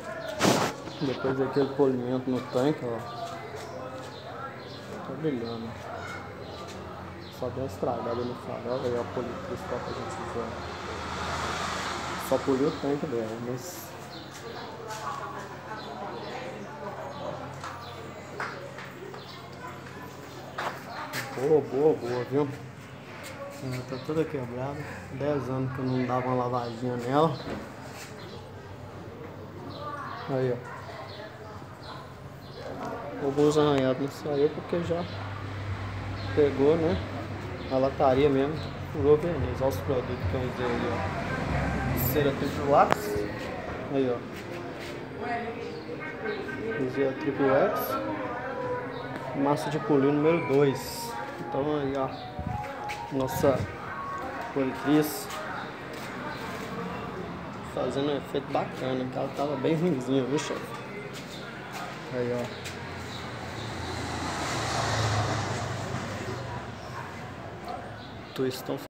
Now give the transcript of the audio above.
Depois daquele polimento no tanque, ó. Tá brilhando. Só deu uma estragada no farol, aí a politriz pra gente usar. Só poliu o tanque dela, mas... Boa, viu? Ela tá toda quebrada. 10 anos que eu não dava uma lavadinha nela. Aí, ó. Alguns arranhados não saiu porque já pegou, né? A lataria mesmo. Furou verniz. Olha os produtos que eu usei ali, ó. Cera Triple X. Aí, ó. Usei a Triple X. Massa de polir número 2. Então aí, ó. Nossa politriz fazendo um efeito bacana, que ela tava bem ruimzinha, viu, chefe? Aí, ó. Twistão.